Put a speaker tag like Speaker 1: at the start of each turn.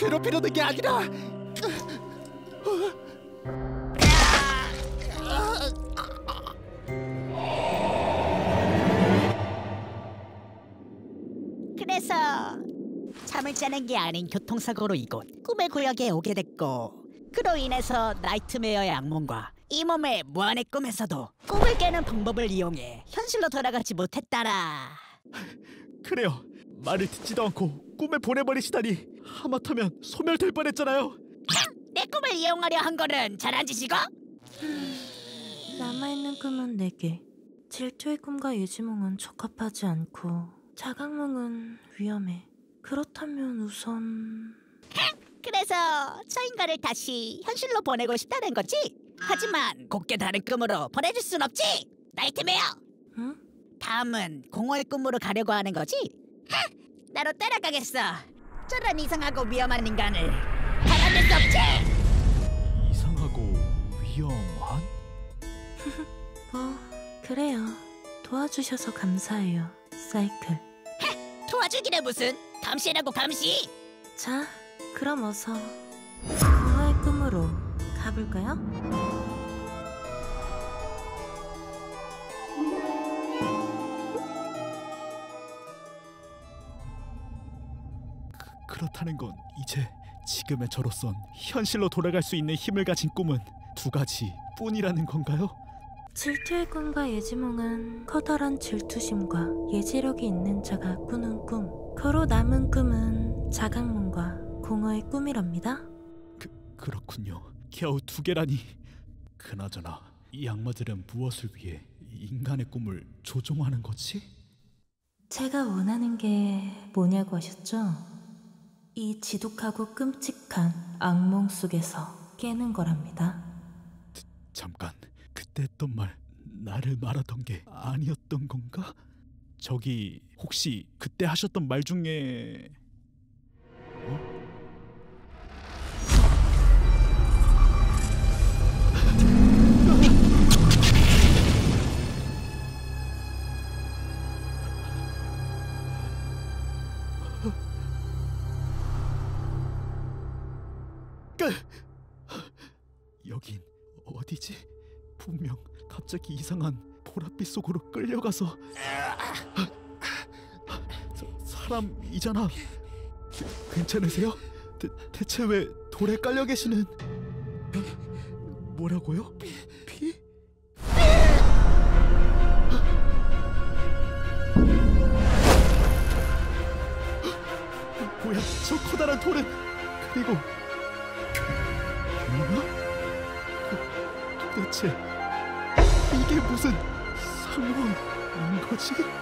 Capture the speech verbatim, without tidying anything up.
Speaker 1: 괴롭히려는 게 아니라
Speaker 2: 그래서 잠을 자는 게 아닌 교통사고로 이곳 꿈의 구역에 오게 됐고, 그로 인해서 나이트메어의 악몽과 이 몸의 무한의 꿈에서도 꿈을 깨는 방법을 이용해 현실로 돌아가지 못했다라.
Speaker 1: 그래요. 말을 듣지도 않고 꿈에 보내버리시다니, 하마터면 소멸될 뻔했잖아요.
Speaker 2: 내 꿈을 이용하려 한 거는 잘한 짓이고?
Speaker 3: 남아있는 꿈은 네 개. 질투의 꿈과 예지몽은 적합하지 않고 자각몽은 위험해. 그렇다면 우선...
Speaker 2: 그래서 저 인간을 다시 현실로 보내고 싶다는 거지? 하지만 곱게 다른 꿈으로 보내줄 순 없지? 나이트메어!
Speaker 3: 응?
Speaker 2: 다음은 공허의 꿈으로 가려고 하는 거지? 하! 나로 따라가겠어. 저런 이상하고 위험한 인간을 가만둘 수 없지!
Speaker 1: 이상하고 위험한?
Speaker 3: 뭐 그래요. 도와주셔서 감사해요, 사이클.
Speaker 2: 하! 도와주기는 무슨? 감시라고 감시!
Speaker 3: 자, 그럼 어서 공허의 꿈으로 가볼까요?
Speaker 1: 그렇다는 건 이제 지금의 저로선 현실로 돌아갈 수 있는 힘을 가진 꿈은 두 가지 뿐이라는 건가요?
Speaker 3: 질투의 꿈과 예지몽은 커다란 질투심과 예지력이 있는 자가 꾸는 꿈. 그로 남은 꿈은 자각몽과 공허의 꿈이랍니다.
Speaker 1: 그, 그렇군요. 겨우 두 개라니. 그나저나 이 악마들은 무엇을 위해 인간의 꿈을 조종하는 거지?
Speaker 3: 제가 원하는 게 뭐냐고 하셨죠? 이 지독하고 끔찍한 악몽 속에서 깨는 거랍니다.
Speaker 1: 잠깐, 그때 했던 말 나를 말하던 게 아니었던 건가? 저기 혹시 그때 하셨던 말 중에... 어? 여긴 어디지? 분명 갑자기 이상한 보랏빛 속으로 끌려가서 사, 사람이잖아. 그, 괜찮으세요? 대, 대체 왜 돌에 깔려 계시는... 뭐라고요? 피? 피? 뭐야 저 커다란 돌은... 그리고... 뭐야? 도, 도대체 이게 무슨 상황인 거지?